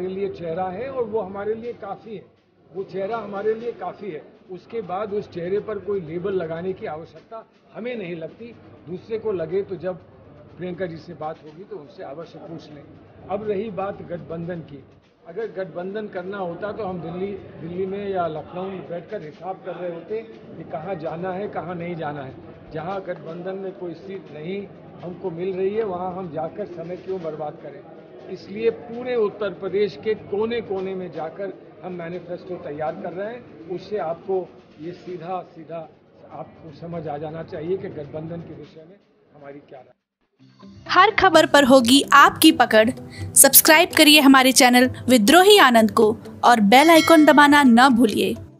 हमारे लिए चेहरा है और वो हमारे लिए काफ़ी है, वो चेहरा हमारे लिए काफ़ी है। उसके बाद उस चेहरे पर कोई लेबल लगाने की आवश्यकता हमें नहीं लगती। दूसरे को लगे तो जब प्रियंका जी से बात होगी तो उनसे अवश्य पूछ लें। अब रही बात गठबंधन की, अगर गठबंधन करना होता तो हम दिल्ली में या लखनऊ में बैठकर हिसाब कर रहे होते कि कहाँ जाना है कहाँ नहीं जाना है। जहाँ गठबंधन में कोई सीट नहीं हमको मिल रही है वहाँ हम जाकर समय क्यों बर्बाद करें। इसलिए पूरे उत्तर प्रदेश के कोने कोने में जाकर हम मैनिफेस्टो तैयार कर रहे हैं। उससे आपको ये सीधा आपको समझ आ जाना चाहिए कि गठबंधन के विषय में हमारी क्या राय। हर खबर पर होगी आपकी पकड़। सब्सक्राइब करिए हमारे चैनल विद्रोही आनंद को और बेल आइकॉन दबाना न भूलिए।